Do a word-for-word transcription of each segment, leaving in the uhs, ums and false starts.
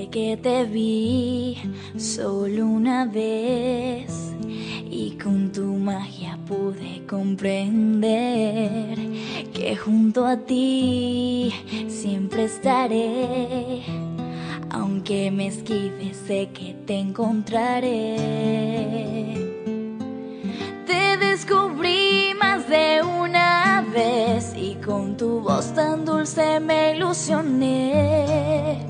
que te vi solo una vez y con tu magia pude comprender que junto a ti siempre estaré. Aunque me esquives, sé que te encontraré. Te descubrí más de una vez y con tu voz tan dulce me ilusioné.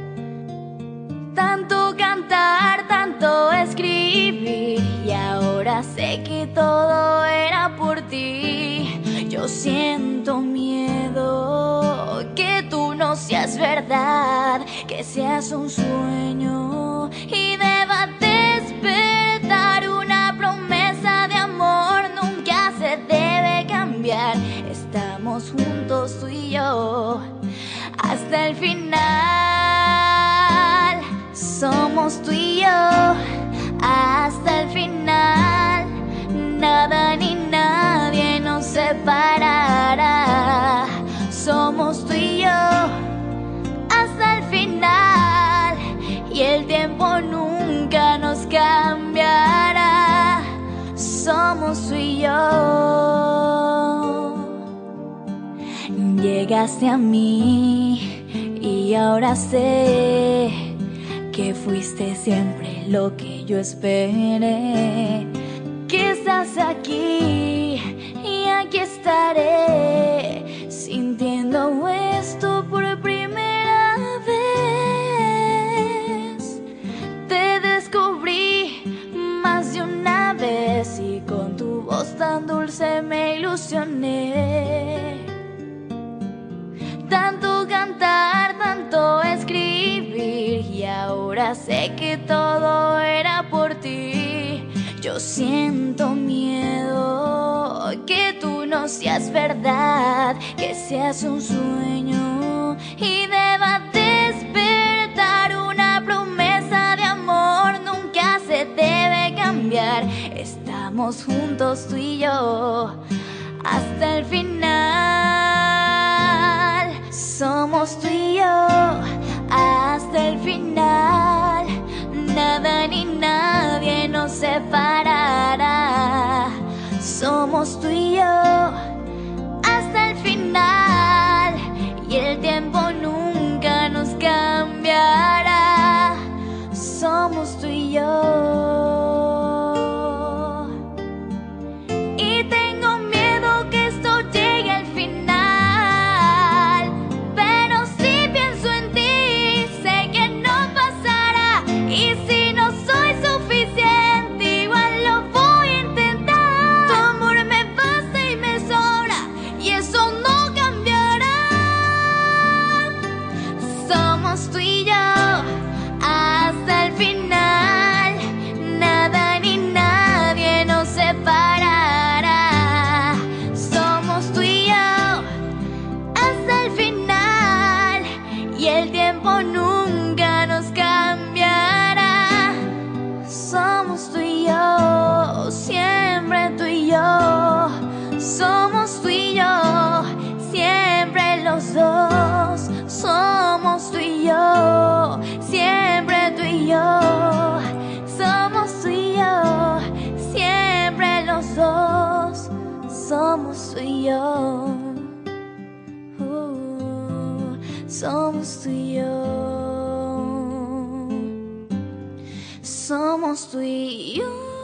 Tanto cantar, tanto escribir y ahora sé que todo era por ti. Yo siento miedo que tú no seas verdad, que seas un sueño y deba despertar. Una promesa de amor nunca se debe cambiar. Estamos juntos tú y yo hasta el final. Somos tú y yo hasta el final. Nada ni nadie nos separará. Somos tú y yo hasta el final. Y el tiempo nunca nos cambiará. Somos tú y yo. Llegaste a mí y ahora sé que fuiste siempre lo que yo esperé. Que estás aquí y aquí estaré, sintiendo esto por primera vez. Te descubrí más de una vez y con tu voz tan dulce me ilusioné. Tanto cantar, tanto escribir y ahora sé que todo era por ti. Yo siento miedo que tú no seas verdad, que seas un sueño y deba despertar. Una promesa de amor nunca se debe cambiar. Estamos juntos tú y yo hasta el final. Somos tú y yo hasta el final. Nada ni nadie nos separará. Somos tú y yo hasta el final. Y el tiempo nunca nos cambiará. Somos tú y yo. Y tengo miedo que esto llegue al final, pero si pienso en ti sé que no pasará. Y si no soy suficiente, igual lo voy a intentar. Tu amor me basta y me sobra, y eso no cambiará. Somos tú y yo hasta el final. Nada ni nadie nos separará. Somos tú y yo hasta el final. Y el tiempo nunca nos cambiará. Somos tú y yo, siempre tú y yo. Somos tú y yo, siempre los dos. Somos tú y yo, siempre tú y yo. Somos tú y yo, siempre los dos. Somos tú y yo. Uh, somos tú y yo. Somos tú y yo.